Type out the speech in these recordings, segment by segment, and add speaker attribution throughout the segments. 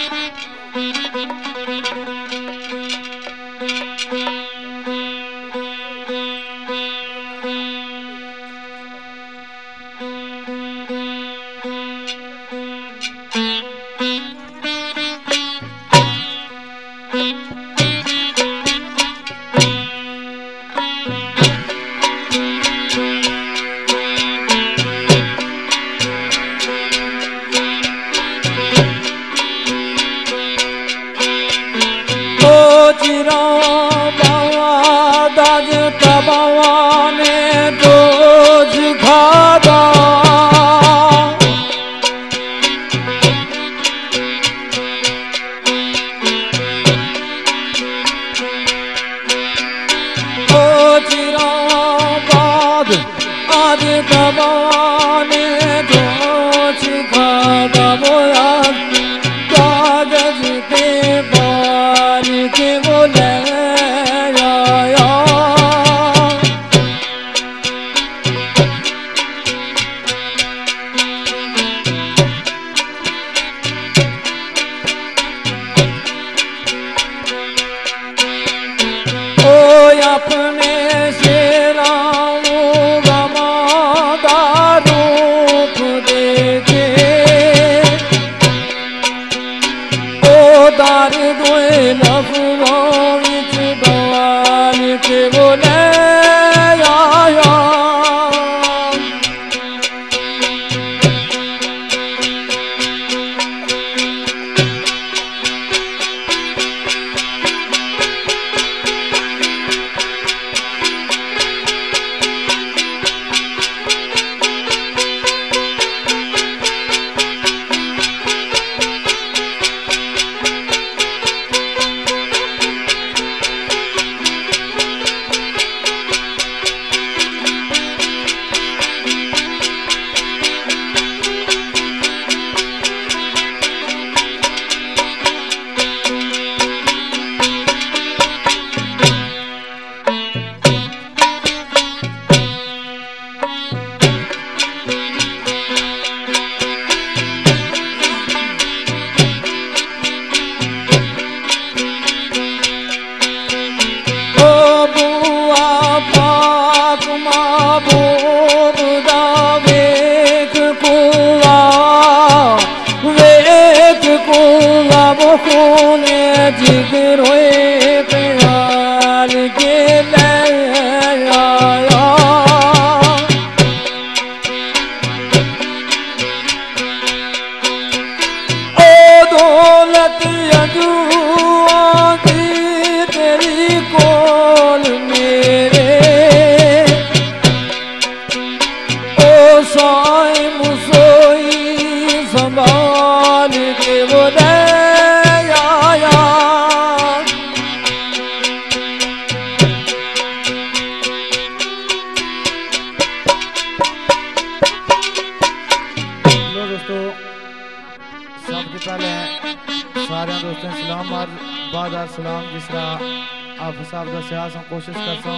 Speaker 1: कोशिश करता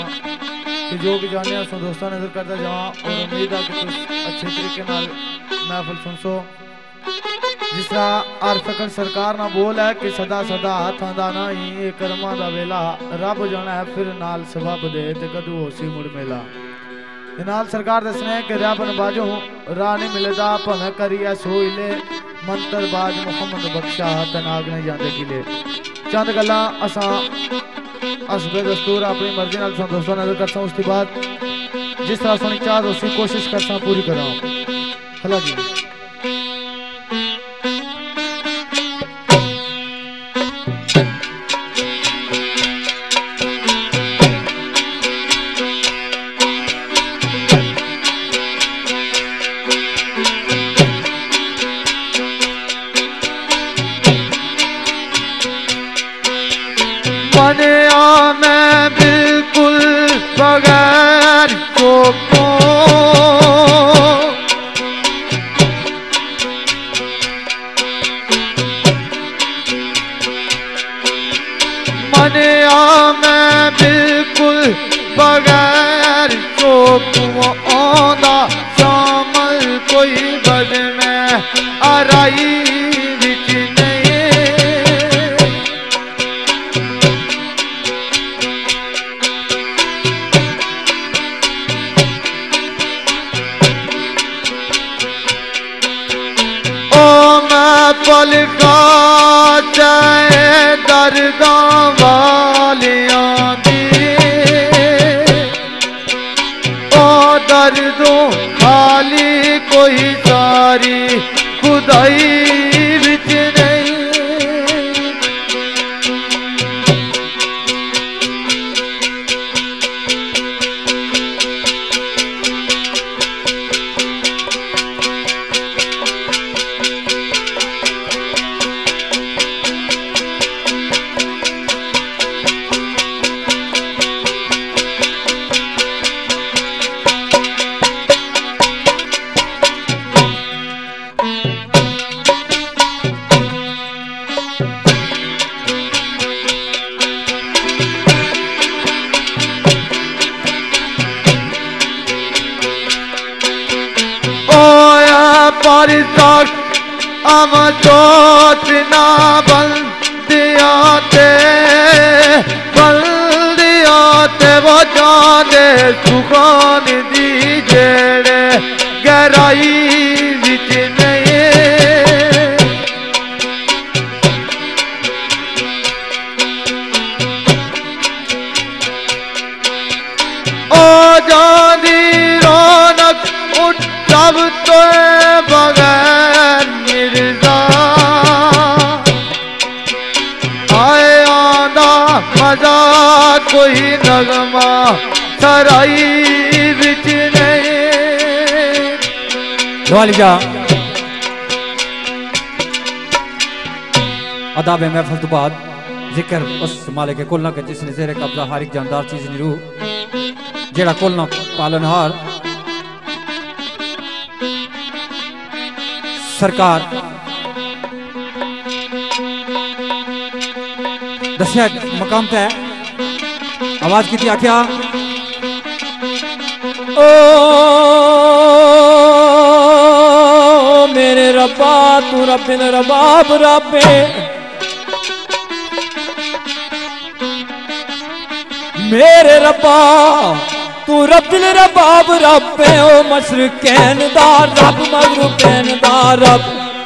Speaker 1: कि जो भी जाने दोस्तों नजर करता जावा और उम्मीद है कि तुम अच्छे तरीके नाल महफिल सुन सो। जिस तरह आरफकन सरकार ना बोल है कि सदा सदा हाथां दा नहीं कर्मां दा वेला रब जाना है फिर नाल सबब दे ते कदू होसी मुड़ मेला। नाल सरकार दसने है कि रब नबाजो राह नहीं मिलदा भवें करिए सोइले मंत्र बाज मुहम्मद बख्शा तनाग नहीं जाते किले। चंद गल्लां असां असबे दस्तूर अपनी मर्जी नाल दोस्तों नजर करता उसके बाद जिस तरह सुनी चाह उसी कोशिश करता पूरी करा। हला जी
Speaker 2: मैं बिल्कुल बगैर चोकों मनिया मैं बिल्कुल बगैर चोकों आंदा शामल कोई बद में आराई विच नहीं खाचे दर्दां वालियां दी ओ दर्दों खाली कोई सारी खुदाई विच नहीं। हम चोट ना बंदियाते वो जाने सुखान दी जेड़े गहराई विच नहीं। ओ जानी रौनक उठब तो बगैर मिर्जा आए आना मजा कोई नगमा सराई विच नहीं।
Speaker 3: वालिया अदाब महफल तो बाद जिक्र उस मालिक कुल ना के जिसने जेरे कब्जा हर एक जानदार चीज निरू जेड़ा कुल ना पालनहार सरकार दसिया मकाम तय आवाज की आख्या ओ मेरे रब्बा तू रब्बिन रबाब रब्बे मेरे रब्बा तू रब्बिल रबाब रब्बे ओ मशरकैन दा रब मगरुबैन दा रब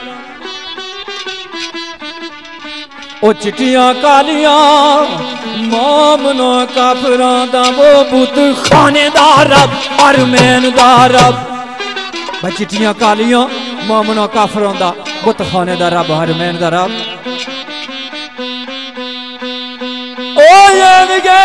Speaker 3: ओ चिट्टियां कालियां मोमनो काफरां दा वो बुत खाने दा रब अरमैन दा रब। चिट्टियां कालियां मोमनो काफरां दा बुत खाने दा रब अरमैन दा रब। ओ ये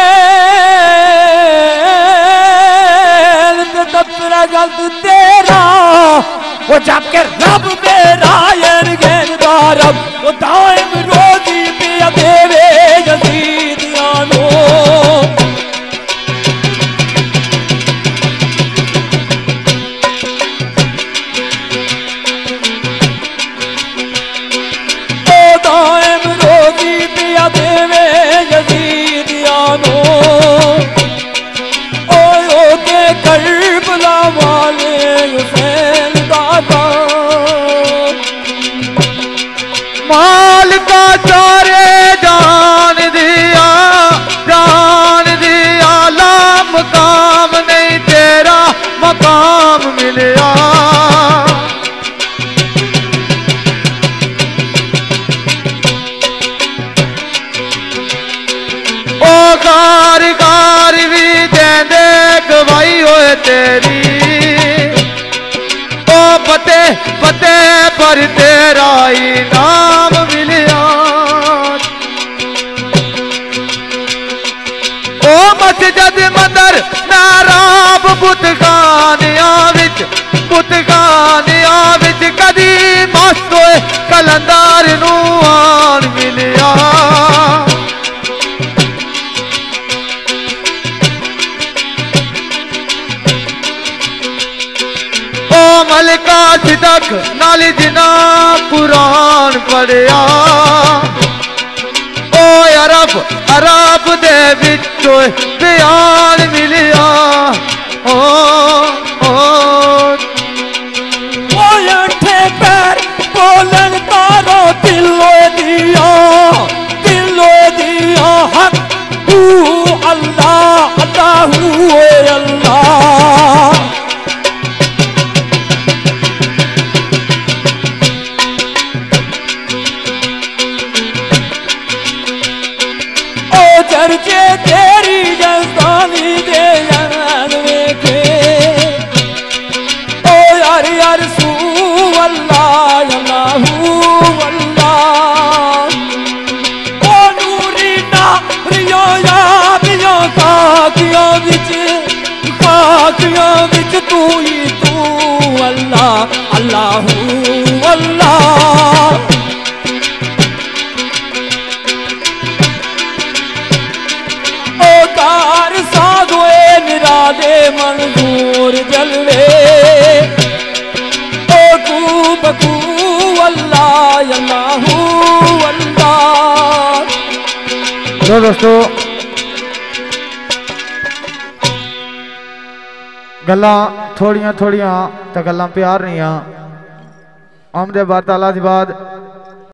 Speaker 3: तबरा गलत तेरा वो जाके रब मेरा दा रब वो दाइम रोजी पिया देवे यजीदियां नो। ओ दाइम रोजी पिया देवे यजीदियां नो। करबला वाले हुसैन दादा
Speaker 2: माल का चारे जान दिया ला मकाम नहीं तेरा मकाम मिलया। ओ कार कार भी देंदे गवाही होए तेरी ओ पते पते पर तेरा इनाम मिलिया। ओ मस्जिद मंदिर नाराब बुतखानियां विच कदी मस्त होए कलंदर नूं आन मिलिया। मलका सिदक नाली जिना कुरान पढ़िया ओ अरब दे विचों बयान मिलिया। ओ
Speaker 3: अठे पैर बोलन तारो दिलो दिया हक तू अल्लाह अल्लाहू अल्लाह। खर्चे तेरी जस्तानी दे जान वेखे ओ यार यार सू अल्लाह अल्लाहू अल्लाह ओ नूरी नारियों यादियों खाकियों विच तू ही तू अल्लाह अल्लाहू अल्लाह निरादे मंजूर जलवे ओ बकू अल्लाह अल्लाहू अल्लाह।
Speaker 1: लो दोस्तों गल्लां थोड़ियां थोड़ियां तो गल्लां प्यार नहीं आमदे बाद ताला दी बाद